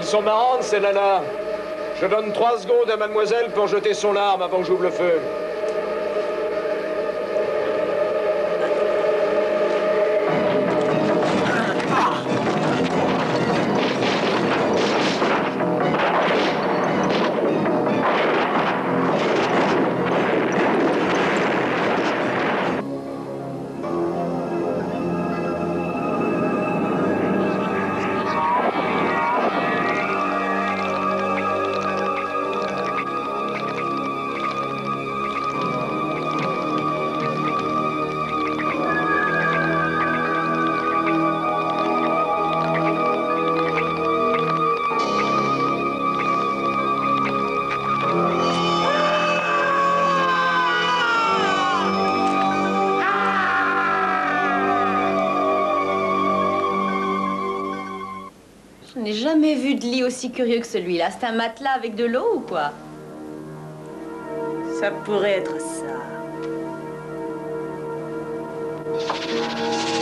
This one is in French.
Elles sont marrantes, ces nanas. Je donne 3 secondes à mademoiselle pour jeter son arme avant que j'ouvre le feu. Je n'ai jamais vu de lit aussi curieux que celui-là. C'est un matelas avec de l'eau ou quoi? Ça pourrait être ça.